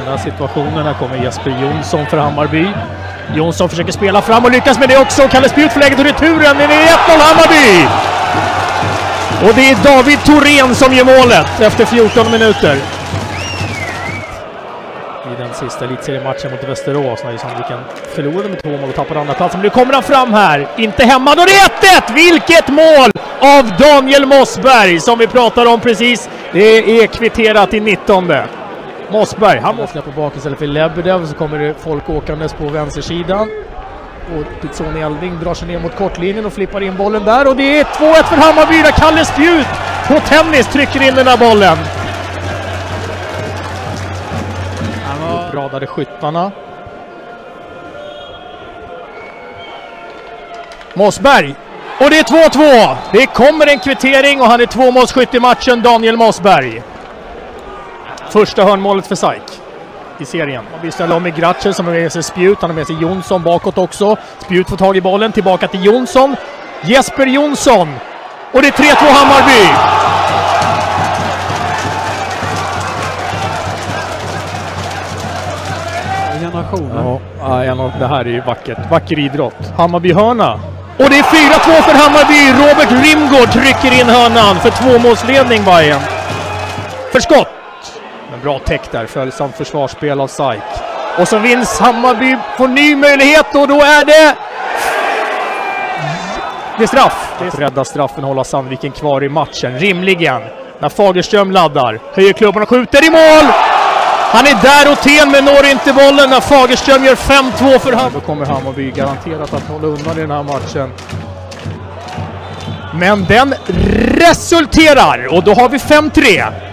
den här situationen. Här kommer Jesper Jonsson för Hammarby. Jonsson försöker spela fram och lyckas med det också. Kalle Spjut för läget och returen. Det är 1-0 Hammarby! Och det är David Thorén som gör målet efter 14 minuter. I den sista elitseriematchen mot Västerås när Sandviken förlorade med 2 mål och tappade andra platsen. Men nu kommer han fram här. Inte hemma. Och det är 1-1! Vilket mål av Daniel Mossberg som vi pratar om precis. Det är kvitterat i 19:e. Mossberg, han måste på bak istället för Lebedev, så kommer det folk åkandes på vänstersidan. Och Pizzoni Elding drar sig ner mot kortlinjen och flippar in bollen där. Och det är 2-1 för Hammarby där Kalle Spjut på tennis trycker in den där bollen. Uppradade skyttarna. Mossberg. Och det är 2-2. Det kommer en kvittering och han är 2-målsskytt i matchen, Daniel Mossberg. Första hörnmålet för SAIK i serien. Vi ställer om med Gratcher som har med sig Spjut. Han har med sig Jonsson bakåt också. Spjut får tag i bollen. Tillbaka till Jonsson. Jesper Jonsson. Och det är 3-2 Hammarby. Generationen. Ja, det här är ju vackert. Vacker idrott. Hammarby hörna. Och det är 4-2 för Hammarby. Robert Rimgård trycker in hörnan för 2-målsledning Bayern. För skott. Men bra täck där, följsamt försvarsspel av SAIK. Och så vinns Hammarby på ny möjlighet och då är det straff. Att rädda straffen, hålla Sandviken kvar i matchen, rimligen. När Fagerström laddar, höjer klubban och skjuter i mål! Han är där och ten men når inte bollen när Fagerström gör 5-2 för Hammarby. Då kommer Hammarby garanterat att hålla undan i den här matchen. Men den resulterar och då har vi 5-3.